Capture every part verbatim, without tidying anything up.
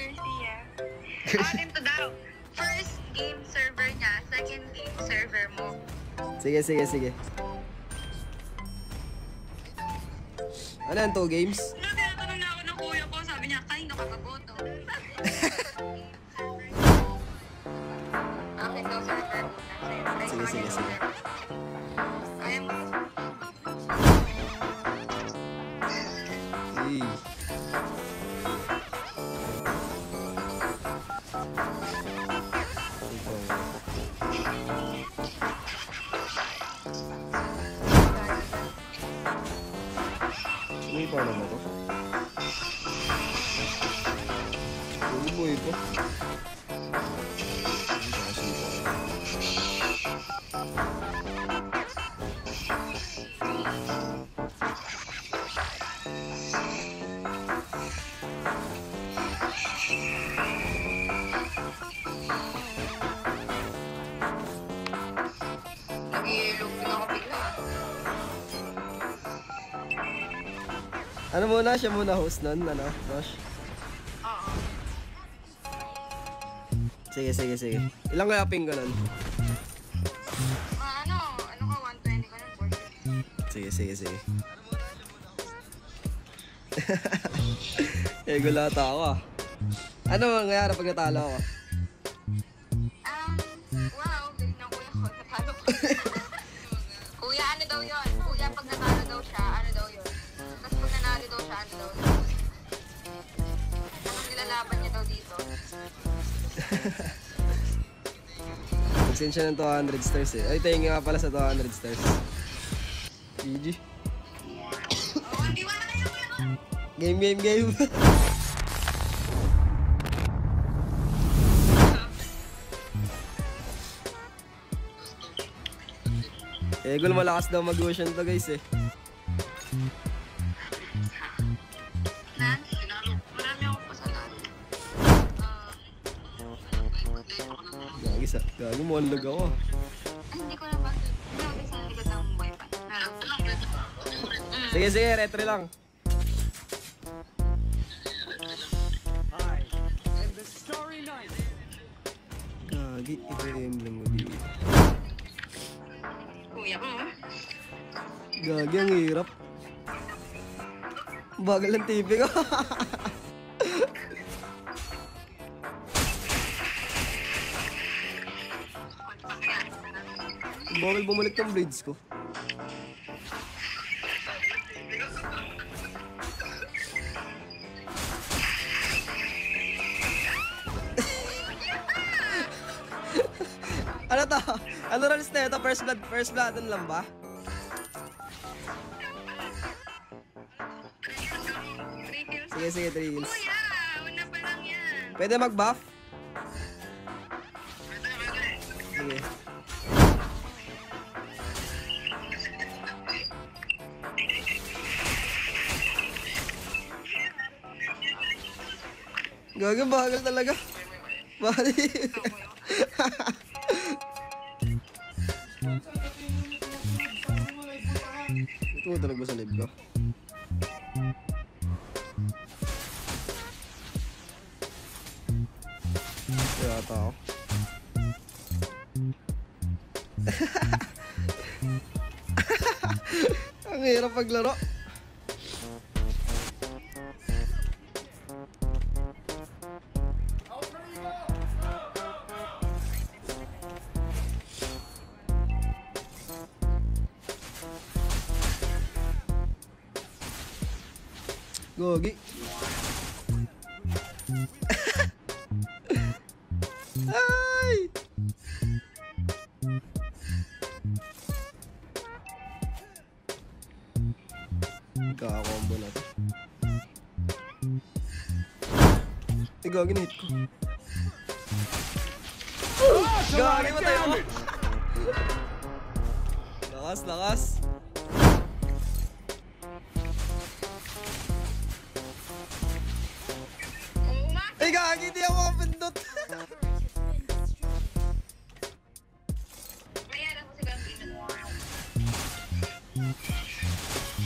Garcia. Atin to daw. First game server niya, second game server mo. Sige, sige, sige. Ano yan, two games? No, tinatanong na ako ng kuya ko. Sabi niya, kanino ka baboto? Akin daw server muna. Sige, sige, sige. Kaya mo. Hey. May pa naman to. Uy, boy ito. Nag-iilog din ako bigla. Ano muna? Siya muna host nun, ano? Rosh? Oo. Sige, sige, sige. Ilang kaya ping ko nun? Ah, ano? Ano ka? one twenty ka ng forty. Sige, sige, sige. Eh, gulata ako ah. Ano mangyayari pag natalo ako? Um, wow, galing ng kuya ko. Natalo ko. Kuya, ano daw yun? Kuya, pag natalo daw siya, ano daw yun? Tapos pag nanalo daw siya, ano daw yun? Anong nilalaban niya daw dito? Mag-send siya ng two hundred stars eh. Ay, thank you nga pala sa two hundred stars. G G. Oh, hindi wala na yung kuya ko. Game, game, game. Eh, gul malakas daw mag-ocean to guys eh. Nance, marami akong pasalamat. Gagi sa, gagi mo, anlag ako. Ay, hindi ko na ba? Hindi ako sa likod ng boypan. Sige, sige, retry lang. Gagi, i-frame lang mo dito. Kuya ko. Gagi, ang hirap. Bagal ang T V ko. Bagal bumalik ng blades ko. Ano to? Ano rules na ito? First blood, first blood lang ba? Three kills. Sige, sige, three kills. Kuya, una pa lang yan. Pwede mag-buff? Sige. Gaga, bagal talaga. Bali. Ito mo talaga sa live ko. Kaya ata ako. Ang hirap paglaro. Gogi. Ay! Kaka-combo na to. Eh, gagi na hit ko. Gagi, matay ako. Lakas, lakas. Ay, gagi, di ako kapindot. Mayroon ko si Gambino.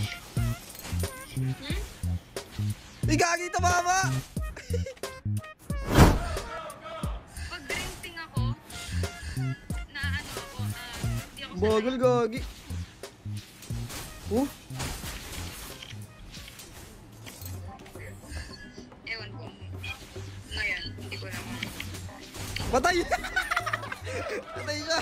Ay, gagi, tumama. Bagal, gagi. Oh, Ewan ko. Ngayon, hindi ko naman. patay! Patay siya!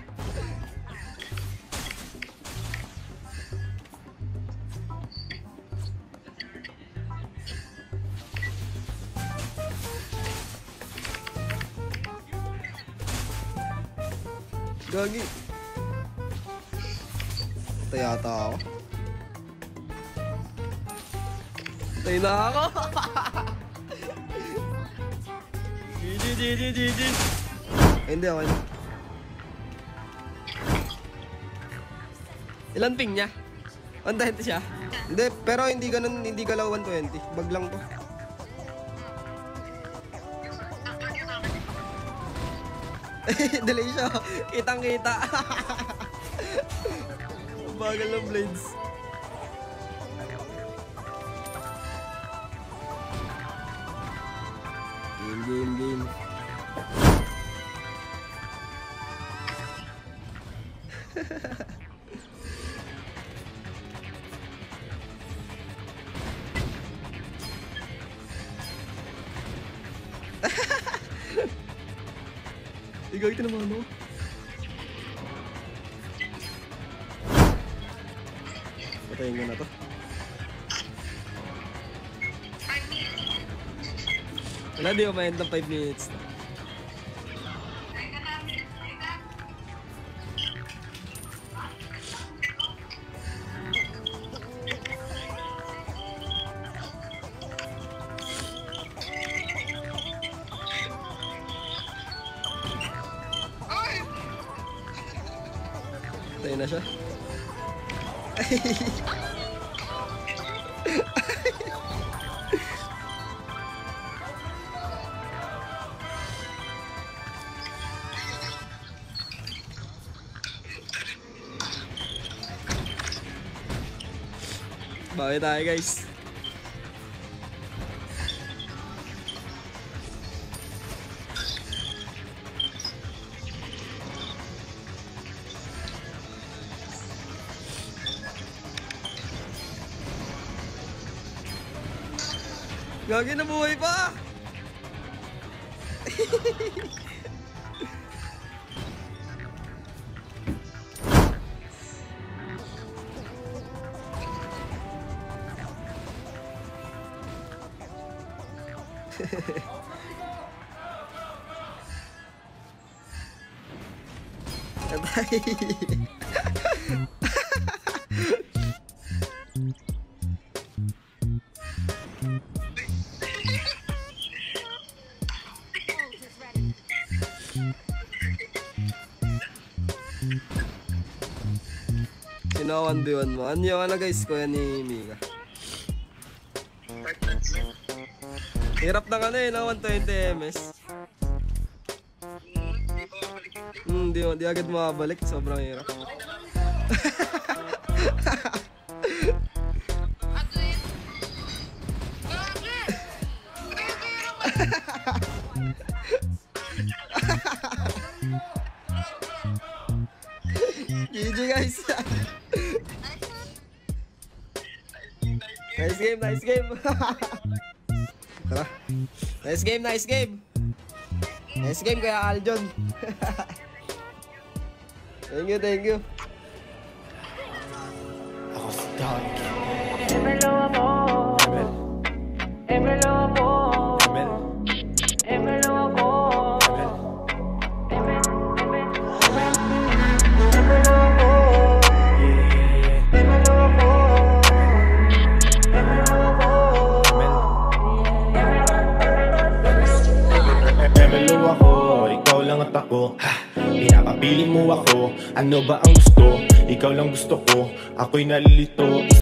Gagi. Patay yata ako. Patay na ako. G G, G G, G G. Ay, hindi, okay na. Ilan ping niya? one twenty siya? Hindi, pero hindi ganun, hindi galaw one twenty. Bag lang to. Delay siya. Kitang kita. Bagal ng blades. Game, game, game. Ikaw ito naman ano? Patayin ko na to. Wala, di ko ma-end ng five minutes na. Patayin na siya. Bawi tayo guys. Gagi na buhay pa. Sino one v one mo? Anyo ka na guys, kuya ni Mika. Hirap na ka na eh, na one twenty M S. Hmm, di, di agad makabalik, sobrang hirap. G G guys. Nice game, nice game. Tara. Nice game, nice game. Nice game kaya Aljon. Thank you, thank you. Ako si Don. Dímelo amor, Emel. dímelo amor, Emel. dímelo amor, Emel. dímelo, dímelo, dímelo amor, Yeah. dímelo amor, dímelo amor, Emelo ako, ikaw lang at ako. Ha! Pinapapili mo ako. Ano ba ang gusto? Ikaw lang gusto ko. Ako'y nalilito.